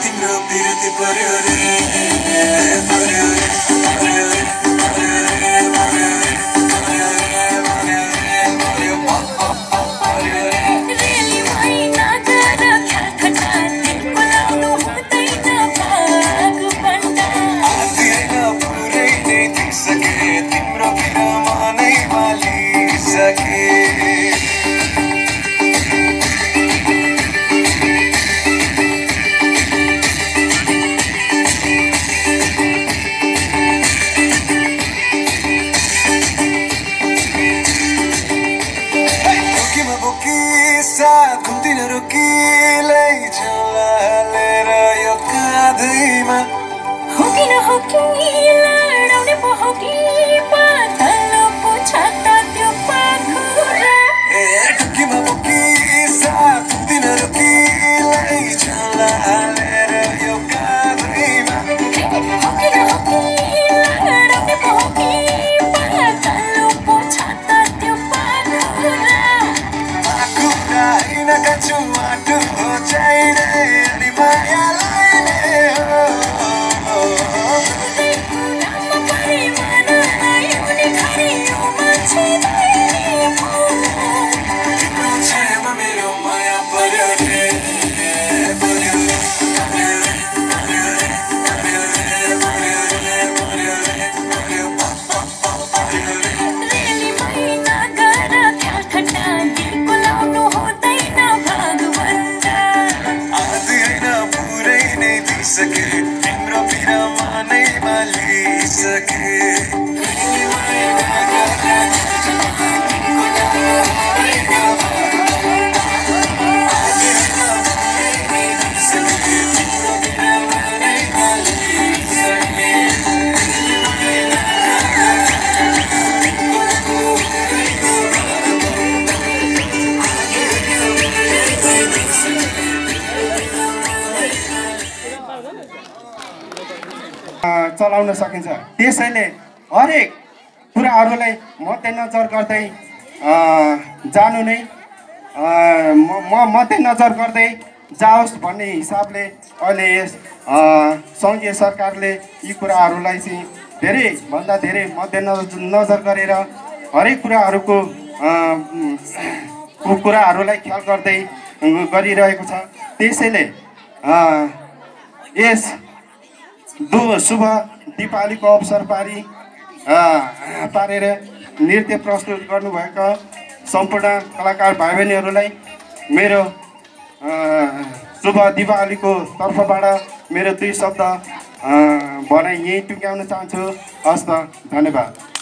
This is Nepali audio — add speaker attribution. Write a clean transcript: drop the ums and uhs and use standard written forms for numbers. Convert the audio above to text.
Speaker 1: तिम्रो बिरती पर्यो रे पर्यो रे पर्यो रे पर्यो रे पर्यो रे पर्यो रे पर्यो रे
Speaker 2: रेली मैना गर ख्याखटा दिलको लाउनु हुँदैन भाग बन्दा
Speaker 1: आधी हैन पुरै नै दिइसके तिम्रो बिरमा नै मालिसके घुम्दिन रोकिलै झलालेर यो काँधैमा
Speaker 2: हो कि लडाउने पो हो कि पातल पो छाता त्यो पाखुरा
Speaker 1: ए ढुकीमा बोकी साथ घुम्दिन रोकिलै झलालेर यो काँधैमा
Speaker 2: हो कि लडाउने पो हो कि पातल पो छाता त्यो पाखुरा
Speaker 1: होइन काछु माटो चाहिने अनि मायालाई हो
Speaker 2: कुरामा परे मन आयो नि खरी यो मान्छे
Speaker 1: तिम्रो छायामा मेरो माया पर्यो रे पर्यो रे पर्यो रे पर्यो रे पर्यो रे पर्यो रे पर्यो रे
Speaker 2: रेली मैना गर ख्याखटा दिलको लाउनु हुँदैन भाग बन्दा
Speaker 1: आधी होइन पुरै नै दिइसके तिम्रो बिरमा नै मालिसके
Speaker 3: चलाउन सकिन्छ। त्यसैले हरेक कुराहरूलाई मध्यनजर गर्दै जानु नै मध्यनजर गर्दै जाओस् भन्ने हिसाबले अहिले यस सङ्घीय सरकारले यी कुराहरूलाई चाहिँ धेरैभन्दा धेरै मध्यनजर गरेर हरेक कुराहरूलाई ख्याल गर्दै गरिरहेको छ। त्यसैले यस शुभ दीपावलीको अवसर पारेर नृत्य प्रस्तुत गर्नुभएका सम्पूर्ण कलाकार भाइ बहिनीहरूलाई मेरो शुभ दीपावलीको तर्फबाट मेरो 2 शब्द भनाइ यहीँ टुङ्ग्याउन चाहन्छु। हस्त धन्यवाद।